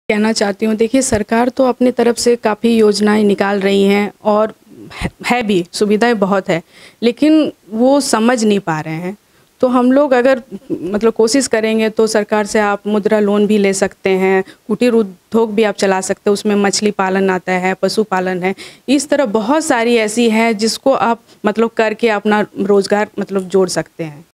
कहना चाहती हूँ, देखिए सरकार तो अपनी तरफ से काफ़ी योजनाएँ निकाल रही हैं और है भी, सुविधाएँ बहुत है, लेकिन वो समझ नहीं पा रहे हैं। तो हम लोग अगर मतलब कोशिश करेंगे तो सरकार से आप मुद्रा लोन भी ले सकते हैं, कुटीर उद्योग भी आप चला सकते हो, उसमें मछली पालन आता है, पशुपालन है। इस तरह बहुत सारी ऐसी है जिसको आप मतलब करके अपना रोज़गार मतलब जोड़ सकते हैं।